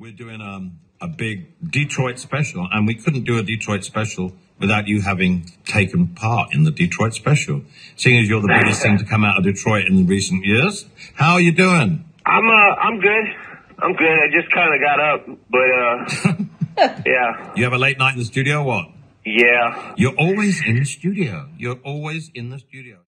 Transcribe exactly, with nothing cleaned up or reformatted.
We're doing um, a big Detroit special, and we couldn't do a Detroit special without you having taken part in the Detroit special. Seeing as you're the biggest thing to come out of Detroit in recent years, how are you doing? I'm uh, I'm good. I'm good. I just kind of got up, but uh, yeah. You have a late night in the studio, or what? Yeah. You're always in the studio. You're always in the studio.